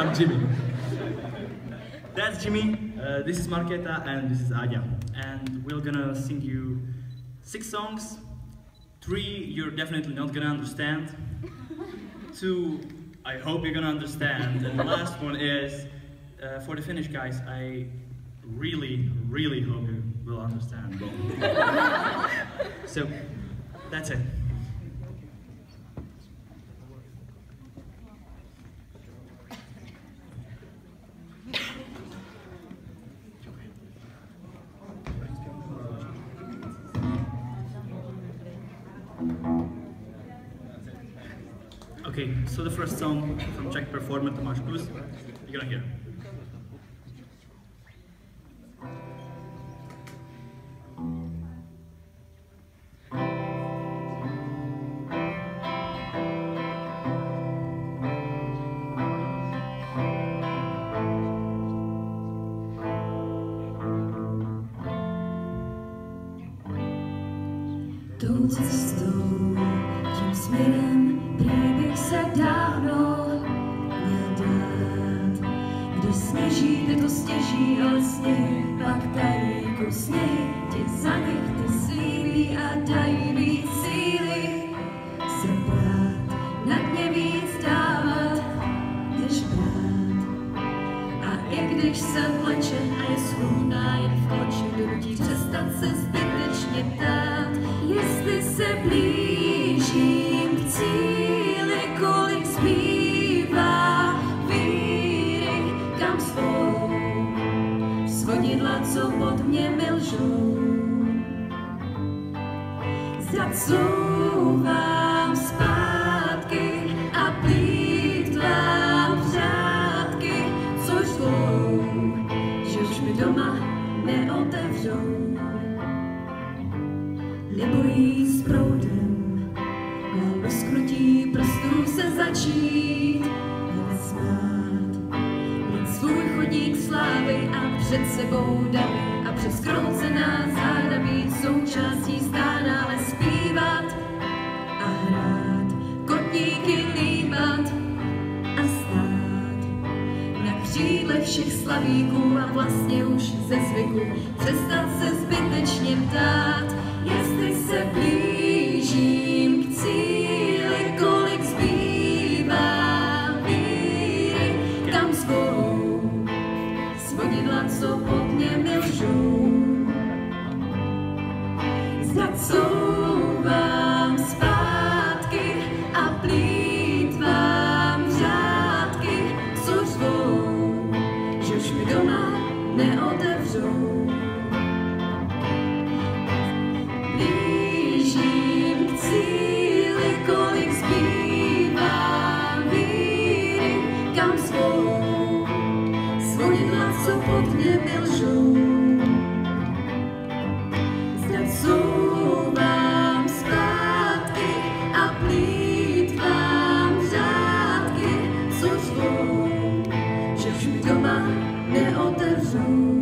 I'm Jimmy. That's Jimmy, this is Marketa, and this is Aja. And we're gonna sing you 6 songs. 3 you're definitely not gonna understand. 2 I hope you're gonna understand. And the last one is, for the Finnish guys, I really hope you will understand. So, that's it. Okay, so the first song from Czech performer Tomáš Klus, you're gonna hear. Tou cestou, tím směrem, prý bych se dávno měl dát. Když sněží, jde to stěží, ale sněhy pak tají jako sněhy. Ti za nich ty slíbí a dají víc síly. Se brát, nad ně víc dávat, než brát. A i když se vleče a je schudná jen v oči, donutí přestat se zbytečně ptát. Jestli se blížím k cíli, kolik zbývá víry, kam svou svodidla, co pod mě milžou. Zacouvám zpátky a plýtvám řádky, což zvou, že už mi doma neotevřou. Nebojí s proudem, na rozkrutí prstů se začít nesmát. Mít svůj chodník slávy a před sebou davy a přes kroucená záda být součástí stána, ale zpívat a hrát, kotníky líbat a stát na křídle všech slavíků a vlastně už ze zvyku přestat se zbytečně ptát. Jestli se blížím k cíli, kolik zbývá víry, kam zvou svodidla, co pod mě milžou. Zacouvám zpátky a plýtvám řádky, co zvou, že už mi doma neotevřou. Kolik zbývá víry, kam svou svodidla, co pod mě milžou. Zacouvám zpátky a plýtvám řádky, co zvou, že už mi doma neotevřou.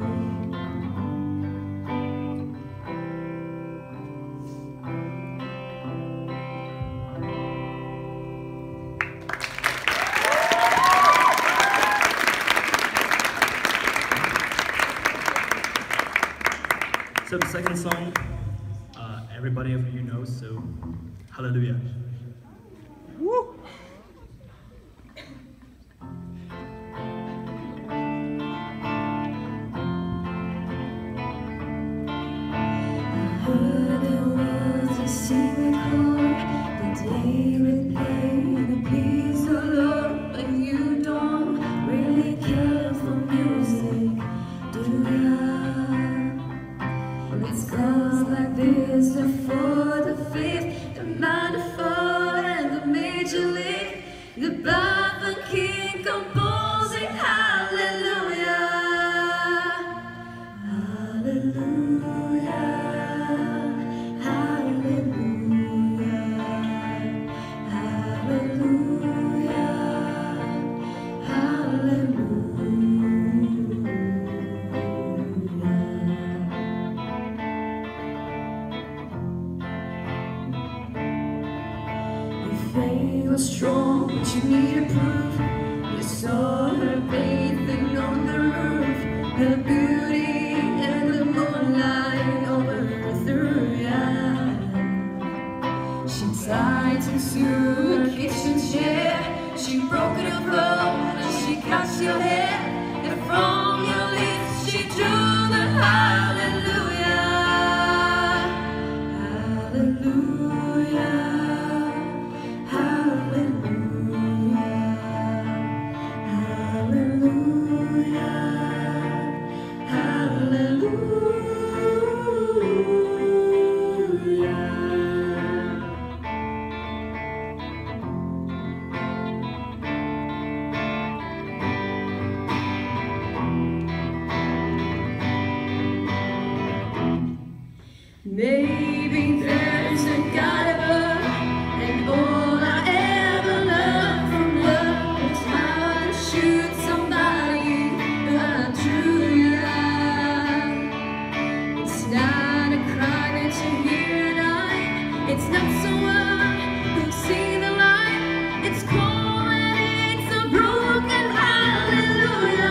So the second song, everybody of you knows, so hallelujah. Woo! Heard there was a secret chord that they would play, and it pleased the Lord. But you don't really care for music, do ya? It's goes like this, the 4th, the 5th, the minor 4th, and the major lift. The Bible King composing hallelujah, hallelujah, hallelujah, hallelujah, hallelujah. Faith was strong, but you needed proof. You saw her beauty and the moonlight over through ya. She tied into a kitchen chair, she broke it apart, and she cut your hair, and from your lips she drew the hallelujah, hallelujah, hallelujah, hallelujah, hallelujah. Maybe there's a God above, and all I ever learned from love is how to shoot somebody I truly love. It's not a cry that you hear at night, it's not someone who'll see the light, it's cold and it's a broken hallelujah,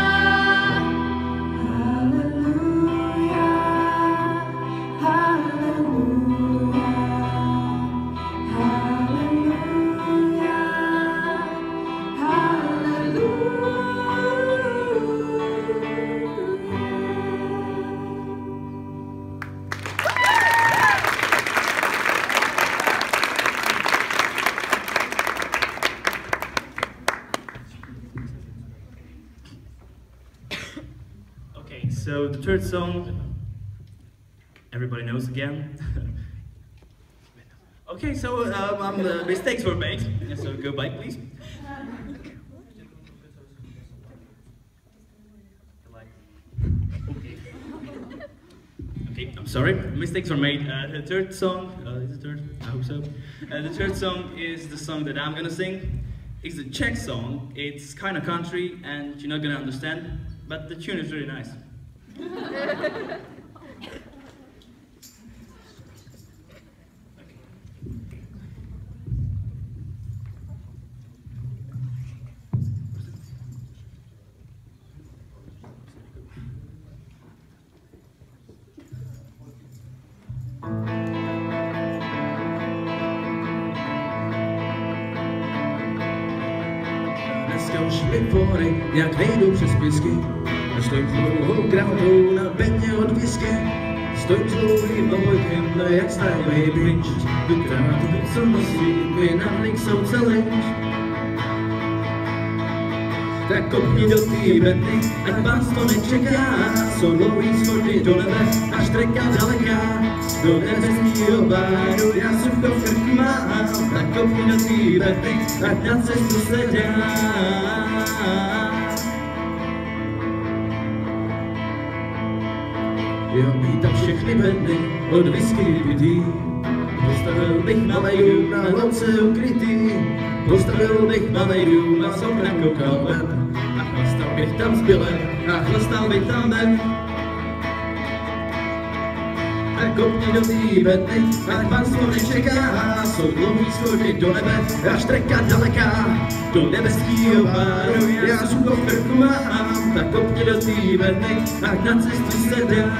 hallelujah. Hallelujah, hallelujah, hallelujah. Okay, so the third song, everybody knows again. Okay, so mistakes were made. So go back, please. Okay, I'm sorry. Mistakes were made. The third song, is it third? I hope so. The third song is the song that I'm gonna sing. It's a Czech song. It's kind of country, and you're not gonna understand, but the tune is really nice. Dneska už mi fory nějak nejdou přes písky. Stojím s dlouhou gramatou na bedně od whisky. Stojím s dlouhým Vojtkem, jak stylový bridge. Tu krátu, co nosí, my na nich jsou challenge. Tak kopni do tý bedny, ať vás to nečeká. Jsou dlouhý schody do nebe, až treka daleká. Do nebeskýho báru, já sucho v krku mám. Tak kopni do tý bedny, ať na cestu se dá. Jo, vítám všechny bedny od whisky vypitý. Postavil bych malej dům na louce ukrytý. Postavil bych malej dům a z okna koukal ven. A chlastal bych tam s Billem a chlastal bych tam ven. Tak kopni do tý bedny, ať vás to nečeká. Jsou dlouhý schody do nebe, až treka daleká. Do nebeskýho báru, já sucho v krku mám. Tak kopni do tý bedny, ať na cestu se dá.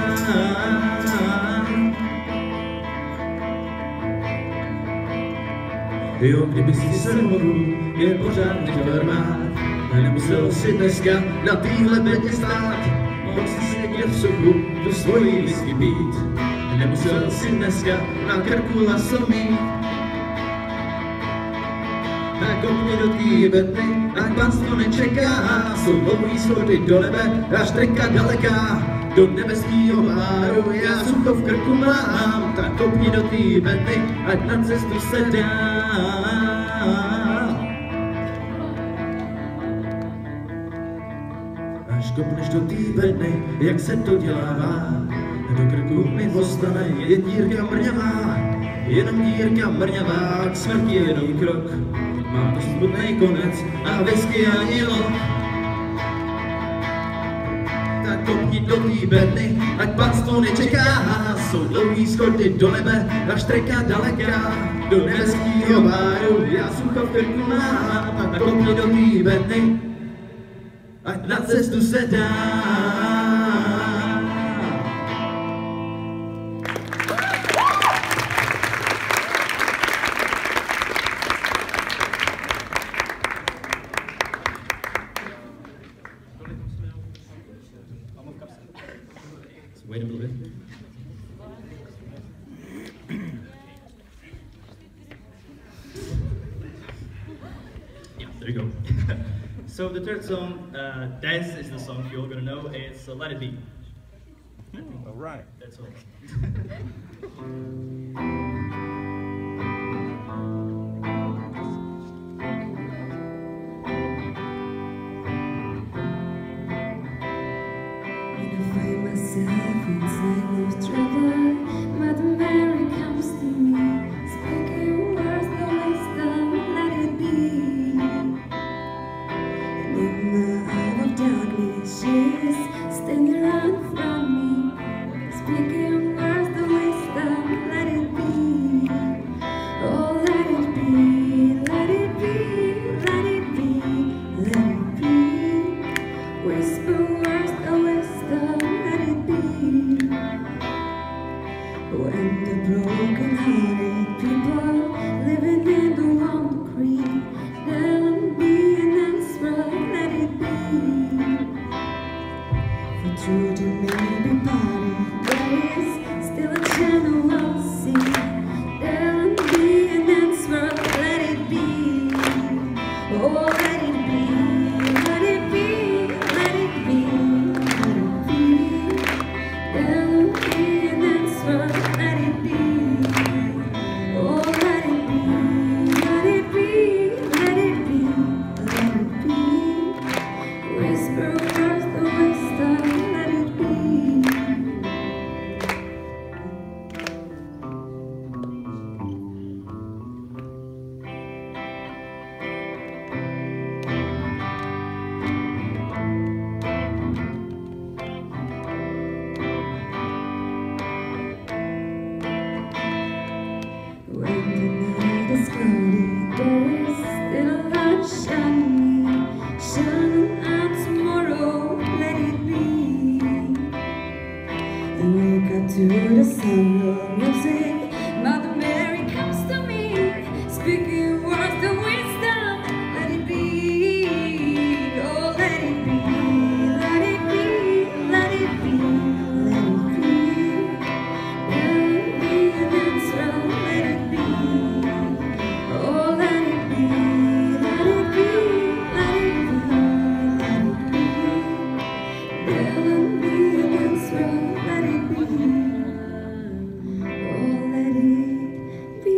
Jo, kdyby si se mohl jen pořádný kvarmát, nemusel si dneska na týhle bedně stát. Mohl si sedět v suchu, tu svojí whisky pít. Nemusel si dneska na krku laso mít. Tak kopni do tý bedny, ať vás to nečeká. Jsou dlouhý schody do nebe, až treka daleká. Do nebeskýho báru, já sucho v krku mám. Tak kopni do tý bedny, ať na cestu se dá. Až kopneš do tý bedny, jak se to dělává. Do krku mi ostane jen dírka mrňavá. Jenom dírka mrňavá, k smrti jenom krok. Má to smutnej konec a whisky ani loď. Tak kopni do tý bedny, ať vás to nečeká. Jsou dlouhý schody do nebe, až treka daleká. Do nebeskýho báru, já sucho v krku mám. Tak kopni do tý bedny, ať na cestu se dá. Wait a little bit. Yeah, there you go. So the third song, this is the song you're gonna know. It's Let It Be. All right. That's all. Myself inside most trouble, Mother Mary comes to me, speaking words of wisdom, let it be. And in the hour of darkness, she is standing right in front of me, speaking words of wisdom, let it be. Oh, let it be, let it be, let it be, let it be. Whisper words of wisdom. When the broken-hearted people living in the world agree, there'll be an answer, let it be. For through the maybe party, there is still a channel of sea. There'll be an answer, let it be. Oh, let it be, let it be, let it be, let it be. There'll be an answer. Let it be, oh let it be, let it be, let it be, let it be. Whisper words the wisdom, let it be. When the night is cloudy, there is still a light shining, shining on tomorrow, let it be. And wake up to the sound of music, Mother Mary comes to me, speaking words of wisdom, let it be. Oh, let it be, let it be, let it be, let it be. There'll be an answer, let it be. Oh, let it be, let it be, let it be, let it be. There'll be an answer, let it be. Oh, let it be.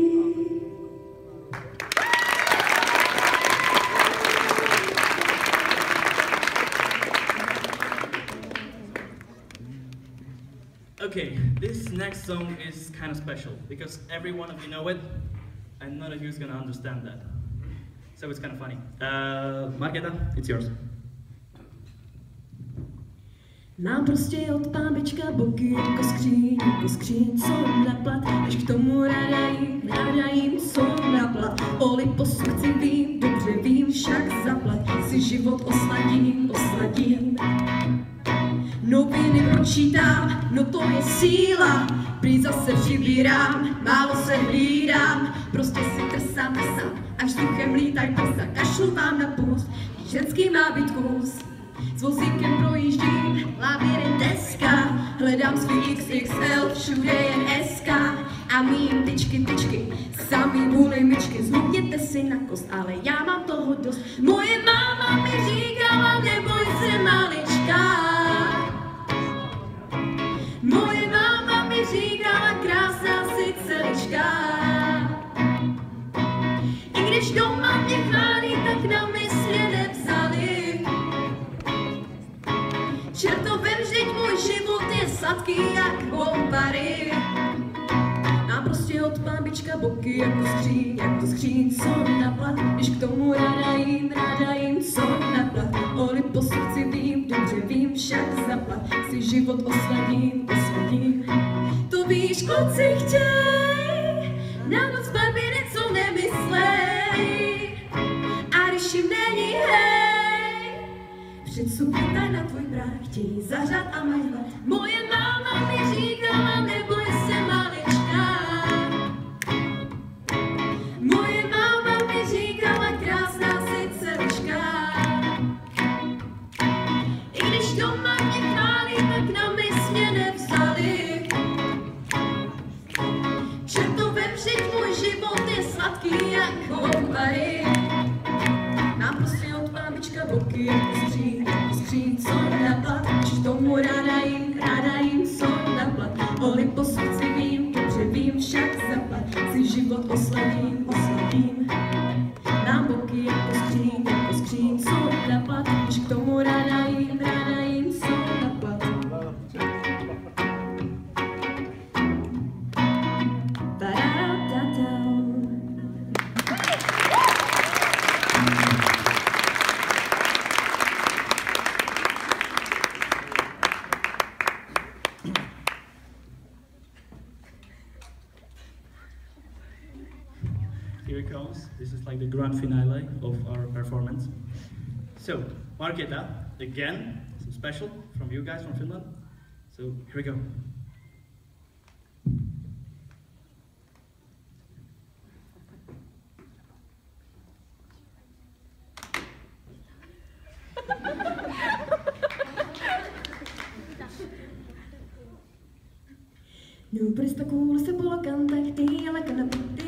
Okay, this next song is kind of special because every one of you know it and none of you is gonna understand that. So it's kind of funny. Markéta, it's yours. Mám prostě od pámbička boky jako skříň, co na plat, když k tomu ráda jím, co na plat. O liposukci vím, dobře vím, však zaplat, si život osladím. Noviny počítám, no to je síla, prý zase přibírám, málo se hlídám, prostě si trsám, až vzduchem lítaj prsa, kašlu vám na puls, ženský má být kus. S vozíkem projíždím, labirint deska, hledám svý XXL, všude jen SK. A mým tyčky, samý vůli myčky, zlupněte si na kost, ale já mám toho dost. Moje máma mi říkala, neboj se malička. Moje máma mi říkala, krásná si celička. I když doma mě chválí, tak na mysli nevzali. Čertovem, vždyť můj život je sladký jak bombary. Mám prostě od pámbička boky jako skříň, co na plat. Když k tomu ráda jím, co na plat. O liposukci vím, dobře vím, však zaplat. Si život osladím. To víš, kluci chtěj, na noc babi něco nemyslej. A když jim není hej, Před subitaj na tvůj prach, chtějí zařát a mažvat. Moje máma mi říkala, neboj se malička. Moje máma mi říkala, krásná si dceruška. I když doma mě chválí, tak na mysl mě nevzali. Čertové vždyť můj život je sladký jako bary. Mám prostě od mámička boky jako skříň, co naplat. Když tomu ráda jim co naplat. Oli po srdci vím, dobře vím, však zaplat. Si život oslavím. Mám boky jako skříň, co naplat. Když k tomu ráda jim co naplat. Here it comes. This is like the grand finale of our performance. So, Marketa, again, some special from you guys from Finland. So, here we go. Nu presta kuuluu se polkan tahti, jalkana